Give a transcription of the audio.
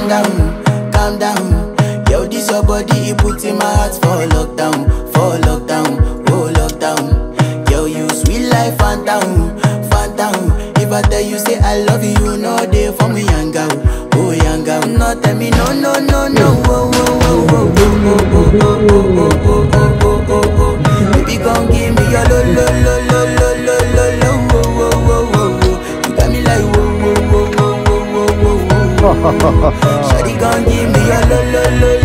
calm down. Yo, this your body, it puts in my heart for lockdown, oh lockdown. Yo, you sweet life, phantom. If I tell you say I love you, no day for me, young girl, oh young girl. No tell me no, oh, oh, oh, oh, oh, oh, oh. Baby, gon' give me your lo, oh, oh, oh. You got me like whoa. Shawty gon' give me your lo.